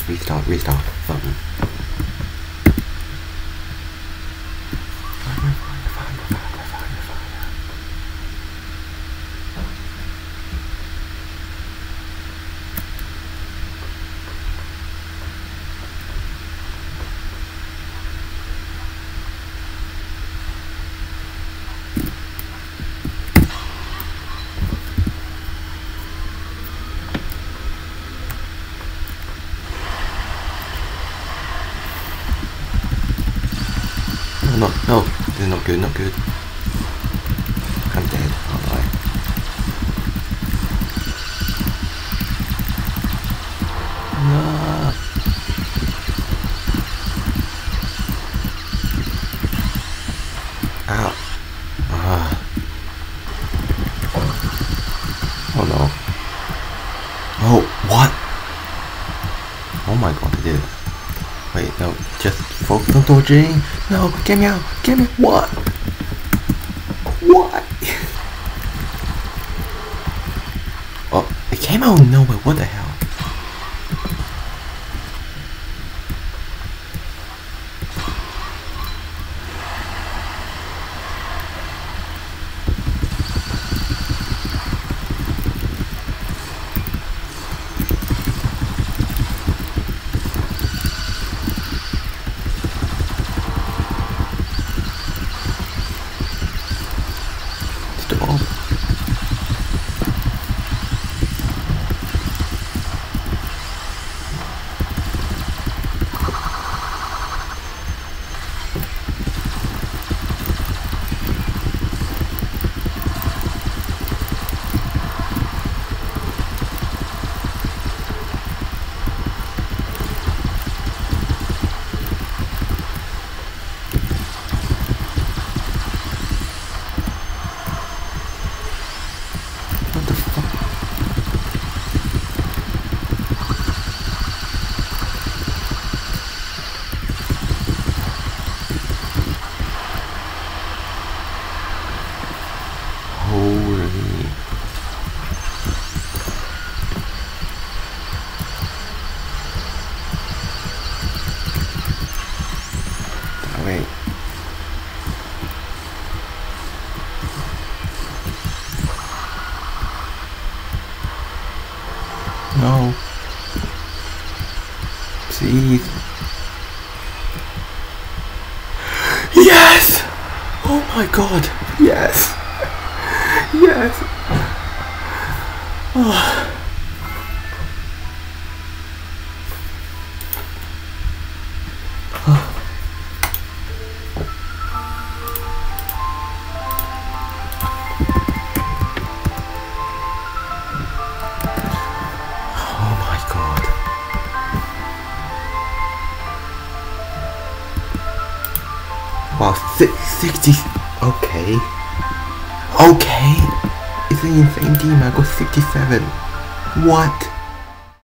Restart button. No, this is not good, not good. I'm dead, aren't I? No. Ow. Oh no. Oh, what? Oh my god, I did it. Wait, no, just focus on dodging. No, get me out, get me, what? What? Oh, it came out of nowhere, what the hell? Wait. No. Please. Yes! Oh my god. Yes. Yes. Oh. Wow, 60. Okay. Okay. It's an insane demon. I got 67. What?